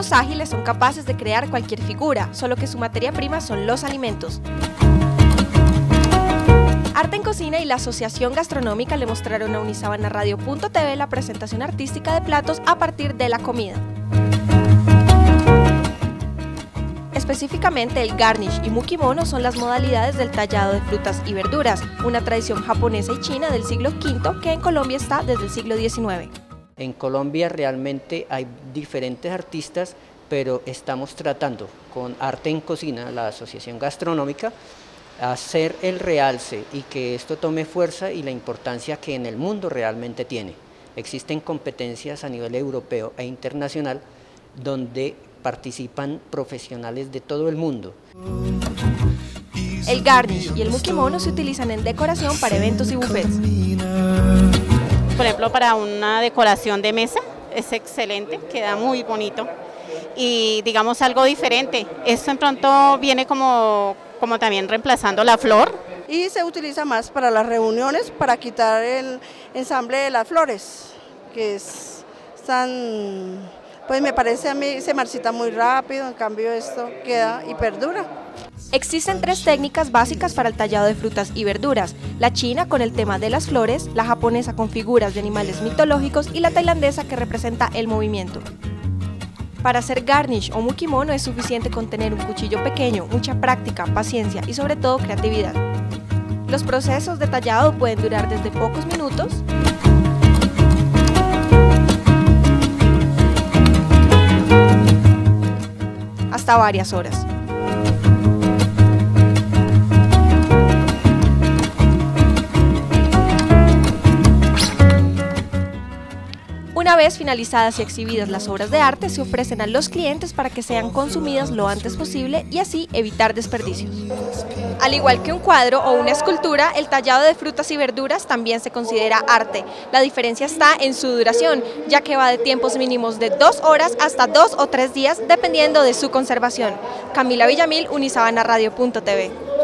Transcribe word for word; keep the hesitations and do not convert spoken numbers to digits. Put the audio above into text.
manos ágiles son capaces de crear cualquier figura, solo que su materia prima son los alimentos. Arte en Cocina y la Asociación Gastronómica le mostraron a unisabanaradio punto t v la presentación artística de platos a partir de la comida. Específicamente el garnish y mukimono son las modalidades del tallado de frutas y verduras, una tradición japonesa y china del siglo quinto que en Colombia está desde el siglo diecinueve. En Colombia realmente hay diferentes artistas, pero estamos tratando con Arte en Cocina, la Asociación Gastronómica, hacer el realce y que esto tome fuerza y la importancia que en el mundo realmente tiene. Existen competencias a nivel europeo e internacional donde participan profesionales de todo el mundo. El garnish y el mukimono se utilizan en decoración para eventos y buffets. Por ejemplo, para una decoración de mesa es excelente, queda muy bonito y digamos algo diferente. Esto en pronto viene como, como también reemplazando la flor. Y se utiliza más para las reuniones, para quitar el ensamble de las flores, que es tan, pues me parece a mí se marchita muy rápido, en cambio esto queda y perdura. Existen tres técnicas básicas para el tallado de frutas y verduras, la china con el tema de las flores, la japonesa con figuras de animales mitológicos y la tailandesa que representa el movimiento. Para hacer garnish o mukimono es suficiente con tener un cuchillo pequeño, mucha práctica, paciencia y sobre todo creatividad. Los procesos de tallado pueden durar desde pocos minutos hasta varias horas. Una vez finalizadas y exhibidas las obras de arte, se ofrecen a los clientes para que sean consumidas lo antes posible y así evitar desperdicios. Al igual que un cuadro o una escultura, el tallado de frutas y verduras también se considera arte. La diferencia está en su duración, ya que va de tiempos mínimos de dos horas hasta dos o tres días, dependiendo de su conservación. Camila Villamil, unisabanaradio punto t v.